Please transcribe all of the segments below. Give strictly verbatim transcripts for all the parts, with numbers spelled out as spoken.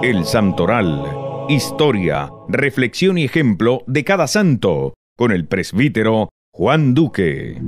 El Santoral. Historia, reflexión y ejemplo de cada santo, con el presbítero Juan Duque.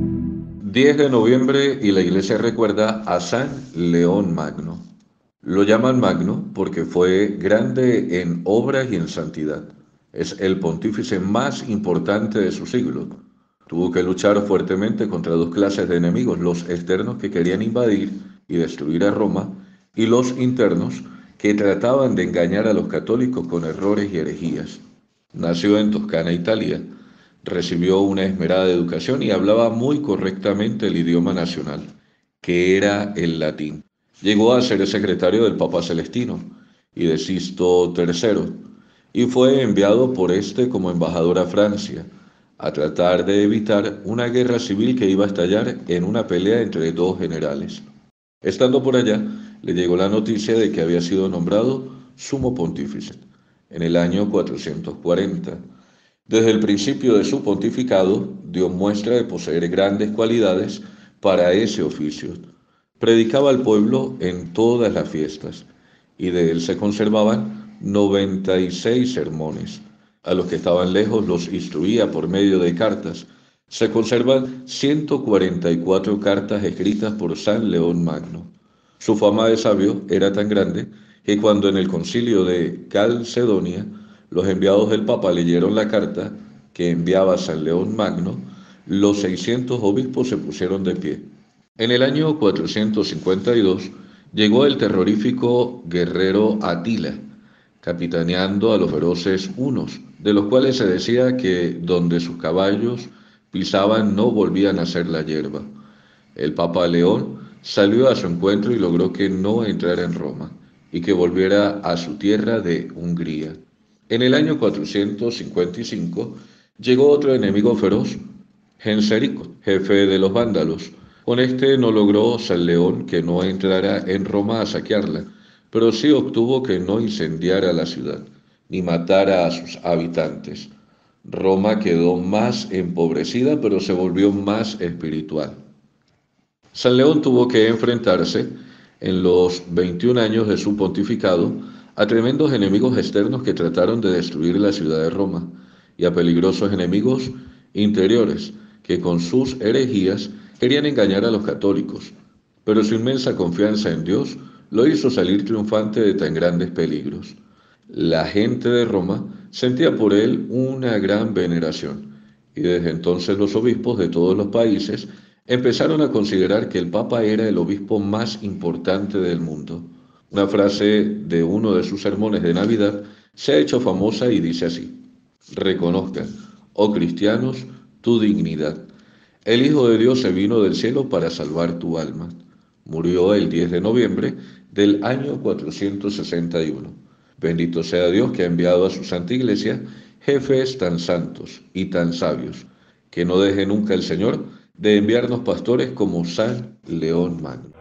diez de noviembre y la iglesia recuerda a San León Magno. Lo llaman Magno porque fue grande en obras y en santidad. Es el pontífice más importante de su siglo. Tuvo que luchar fuertemente contra dos clases de enemigos, los externos que querían invadir y destruir a Roma, y los internos que trataban de engañar a los católicos con errores y herejías. Nació en Toscana, Italia. Recibió una esmerada educación y hablaba muy correctamente el idioma nacional, que era el latín. Llegó a ser secretario del Papa Celestino y de Sisto tercero, y fue enviado por este como embajador a Francia, a tratar de evitar una guerra civil que iba a estallar en una pelea entre dos generales. Estando por allá, le llegó la noticia de que había sido nombrado sumo pontífice en el año cuatrocientos cuarenta. Desde el principio de su pontificado, dio muestra de poseer grandes cualidades para ese oficio. Predicaba al pueblo en todas las fiestas, y de él se conservaban noventa y seis sermones. A los que estaban lejos los instruía por medio de cartas. Se conservan ciento cuarenta y cuatro cartas escritas por San León Magno. Su fama de sabio era tan grande que cuando en el concilio de Calcedonia los enviados del Papa leyeron la carta que enviaba San León Magno, los seiscientos obispos se pusieron de pie. En el año cuatrocientos cincuenta y dos llegó el terrorífico guerrero Atila, capitaneando a los feroces hunos, de los cuales se decía que donde sus caballos pisaban no volvían a ser la hierba. El Papa León salió a su encuentro y logró que no entrara en Roma y que volviera a su tierra de Hungría. En el año cuatrocientos cincuenta y cinco llegó otro enemigo feroz, Genserico, jefe de los vándalos. Con este no logró San León que no entrara en Roma a saquearla, pero sí obtuvo que no incendiara la ciudad, ni matara a sus habitantes. Roma quedó más empobrecida, pero se volvió más espiritual. San León tuvo que enfrentarse, en los veintiún años de su pontificado, a tremendos enemigos externos que trataron de destruir la ciudad de Roma, y a peligrosos enemigos interiores que con sus herejías querían engañar a los católicos. Pero su inmensa confianza en Dios lo hizo salir triunfante de tan grandes peligros. La gente de Roma sentía por él una gran veneración, y desde entonces los obispos de todos los países empezaron a considerar que el Papa era el obispo más importante del mundo. Una frase de uno de sus sermones de Navidad se ha hecho famosa y dice así: reconozcan, oh cristianos, tu dignidad. El Hijo de Dios se vino del cielo para salvar tu alma. Murió el diez de noviembre del año cuatrocientos sesenta y uno. Bendito sea Dios que ha enviado a su Santa Iglesia jefes tan santos y tan sabios, que no deje nunca el Señor de enviarnos pastores como San León Magno.